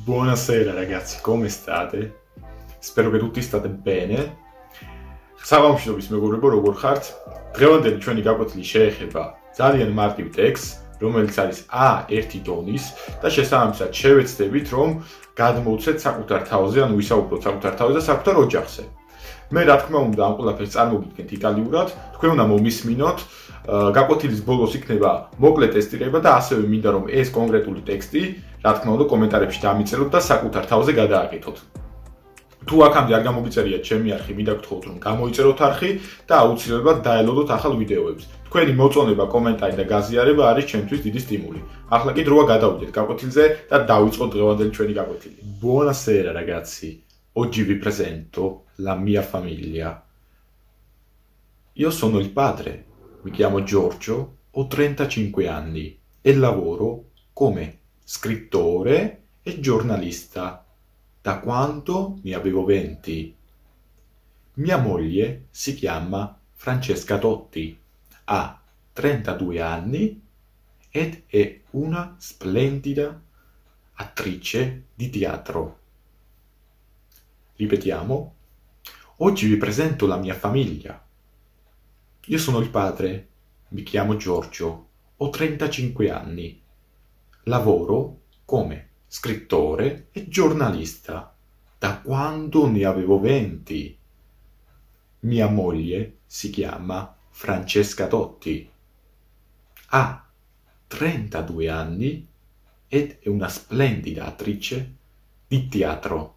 Buonasera ragazzi, come state? Spero che tutti state bene. საღამოშობის მეგობრებო, როგორ ხართ? დღევანდელი ჩვენი გაკვეთილი შეეხება ძალიან მარტივ ტექსტს, რომელიც არის A1 დონის და შესაბამისად შევეცდებით, რომ გადმოვცეთ საკუთარ თავზე, ანუ ვისაუბროთ საკუთარ თავზე და საკუთარ ოჯახზე. მე რა თქმა უნდა ამ ყველაფერს წარმოგიდგენთ იტალიურად, თქვენ უნდა მომისმინოთ. გაკვეთილის ბოლოს იქნება მოკლე ტესტირება და ასევე მინდა რომ ეს კონკრეტული ტექსტი, რა თქმა უნდა, კომენტარებში დამიწეროთ და საკუთარ თავზე გადააკეთოთ. თუ აქამდე არ გამოგიწერიათ ჩემი არხი, მინდა გთხოვთ რომ გამოიწეროთ არხი და აუცილებლად დაელოდოთ ახალ ვიდეოებს. თქვენი მოწონება, კომენტარი და გაზიარება არის ჩემთვის დიდი სტიმული. ახლა კი დროა გადავიდეთ გაკვეთილზე და დავიწყოთ დღევანდელი ჩვენი გაკვეთილი. Buonasera ragazzi. Oggi vi presento la mia famiglia. Io sono il padre. Mi chiamo Giorgio, ho 35 anni e lavoro come scrittore e giornalista da quando ne avevo 20. Mia moglie si chiama Francesca Totti, ha 32 anni ed è una splendida attrice di teatro. Ripetiamo. Oggi vi presento la mia famiglia. Io sono il padre, mi chiamo Giorgio, ho 35 anni. Lavoro come scrittore e giornalista da quando ne avevo 20. Mia moglie si chiama Francesca Totti. Ha 32 anni ed è una splendida attrice di teatro.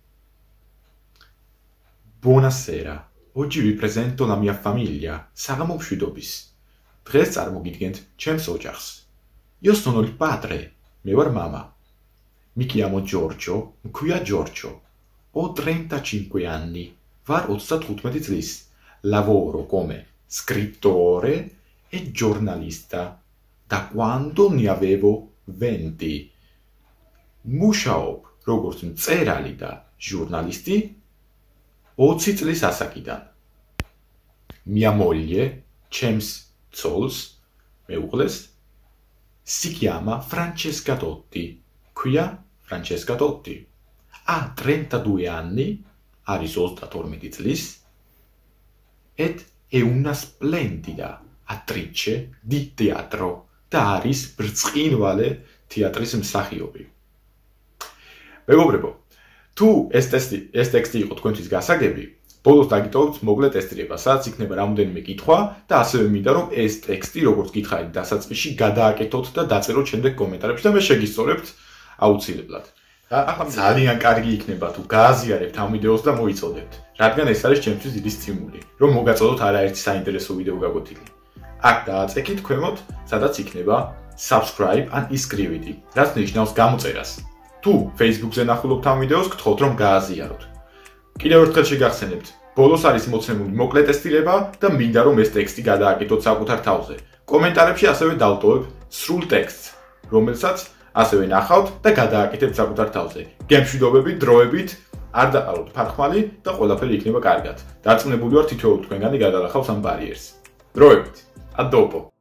Buonasera. Oggi vi presento la mia famiglia. საღამომშვიდობის. დღეს წარმოგიდგენთ ჩემს ოჯახს. Io sono il padre. მე ვარ მამა. Mi chiamo Giorgio. მქვია Giorgio. Ho 35 anni. Var 35 წლის. Lavoro come scrittore e giornalista da quando ne avevo 20. მუშაობ როგორც მწერალი და ჟურნალისტი 20 წლის ასაკიდან. Mia moglie, ჩემს ცოლს, მეუღლეს, si chiama Francesca Totti. Ქვია Francesca Totti. Ha 32 anni, არის 32 წლის, ed è una splendida attrice di teatro. და არის ბრწყინვალე თეატრის მსახიობი. მეგობრებო, თუ ეს ტექსტი იყო თქვენთვის გასაგები, ბოლოს დაგიტოვებთ მოკლე ტესტირება, სადაც იქნება რამოდენიმე კითხვა და ასევე მინდა რომ ეს ტექსტი, როგორც გითხარით დასაწყისში, გადააკეთოთ და დაწეროთ შემდეგ კომენტარებში და მე შეგისწორებთ აუცილებლად. ახლა ძალიან კარგი იქნება თუ გააზიარებთ ამ ვიდეოს და მოიცოდებთ, რადგან ეს არის ჩემთვის დიდი სტიმული, რომ მოგაწოდოთ არაერთი საინტერესო ვიდეო გაკვეთილი. აქ დააწექით ქვემოთ, სადაც იქნება subscribe ან ისკრივიტი, რაც ნიშნავს გამოწერას. თუ Facebook-ზე ნახულობთ ამ ვიდეოს, გთხოვთ რომ გააზიაროთ. კიდევ ერთხელ შეგახსენებთ, ბოლოს არის მოცემული მოკლე ტესტირება და მინდა რომ ეს ტექსტი გადააკეთოთ საკუთარ თავზე. კომენტარებში ასევე დავტოვებ სრულ ტექსტს, რომელსაც ასევე ნახავთ და გადააკეთებთ საკუთარ თავზე. გემშვიდობებით, დროებით, არ დაყაროთ ფარხმალი და ყველაფერი იქნება კარგად. დარწმუნებული ვარ თითოეულ თქვენგანი გადალახავს ამ ბარიერს. დროებით. A dopo.